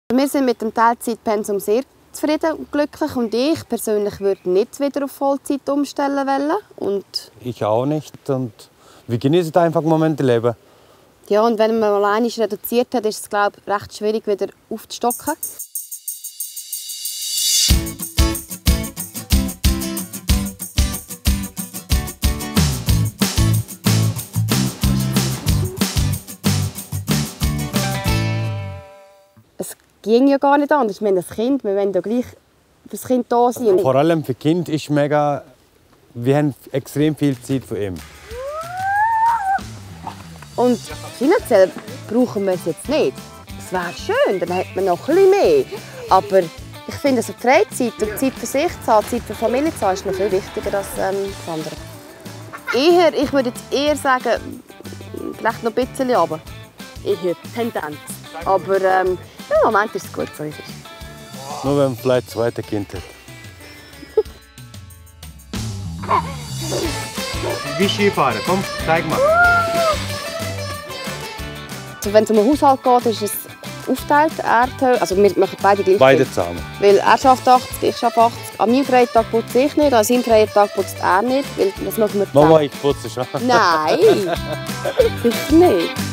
Wir sind mit dem Teilzeitpensum sehr zufrieden und glücklich. Und ich persönlich würde nicht wieder auf Vollzeit umstellen wollen. Und ich auch nicht. Und wir genießen einfach im Moment das Leben. ja, und wenn man alleine reduziert hat, ist es, glaube ich, recht schwierig, wieder aufzustocken. Es ging ja gar nicht anders. Wir haben ein Kind, wir wollen ja gleich für das Kind da sein. Vor allem für Kind ist mega. Wir haben extrem viel Zeit für ihn. Und finanziell brauchen wir es jetzt nicht. Es wäre schön, dann hätte man noch ein bisschen mehr. Aber ich finde, so Freizeit und Zeit für sich zu haben, Zeit für Familie zu haben, ist noch viel wichtiger als das andere. Ich würde jetzt eher sagen, vielleicht noch ein bisschen runter. Eher Tendenz. Aber im Moment ist es gut, so wie es ist. Nur wenn man vielleicht das zweite Kind hat. Wie Skifahren? Komm, zeig mal. Also, wenn es um einen Haushalt geht, ist es aufgeteilt. Also wir machen beide gleich. Beide zusammen. Weil er schafft 80, ich schaffe 80. An meinem freien Tag putze ich nicht, an seinem freien Tag putzt er nicht. Weil das machen wir Mama, ich putze schon. Nein, sicher nicht.